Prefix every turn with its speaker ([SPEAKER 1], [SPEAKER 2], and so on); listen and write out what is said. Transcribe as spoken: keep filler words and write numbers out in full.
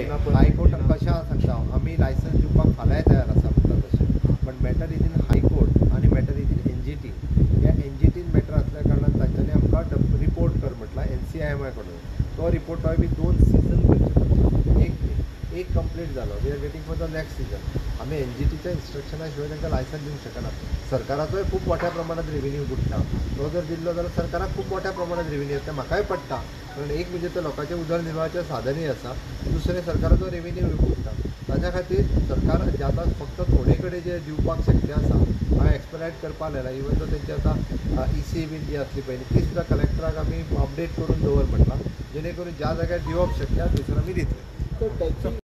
[SPEAKER 1] High court कशा सांगता आम्ही लायसन्स दिवपाक फाल्यां तयार आसा म्हणटा तशें, पण मॅटर इज इन हायकोर्ट आनी matter is in N G T. ह्या एन जी टीन मॅटर असल्या कारणान तांच्यांनी आमकां रिपोर्ट कर म्हटला N C I M I कडून. तो रिपोर्ट बी दोन सिजन करचे पडटा. एक एक कंप्लीट जालो, we are waiting for the next season. आमी एन जी टीच्या इन्स्ट्रक्शना शिवाय तांकां लायसन्स दिवंक शकना. सरकाराचोय खूब मोठ्या प्रमाणात रेव्हेन्यू बुडटा. तो जर दिल्लो जाल्यार सरकाराक खूब मोठ्या प्रमाणात रेव्हेन्यू येता. म्हाकाय पडटा, कारण एक म्हणजे ते लोकांचे उदरनिर्वाहाचें साधनय आसा, दुसरें सरकाराचो रेव्हेन्यू बुडटा. ताच्या खातीर सरकार जे आतां फक्त थोडे कडेन जे दिवपाक शक्य आसा हांवें एक्सपेडायट करपाक लायला. इवन तो तेंची आतां ई सी बीन जी आसली पळय ती सुद्दां कलेक्टराक आमी अपडेट करून दवर म्हटलां, जेणे करून ज्या जाग्यार दिवप शक्य थंयसर आमी दितले.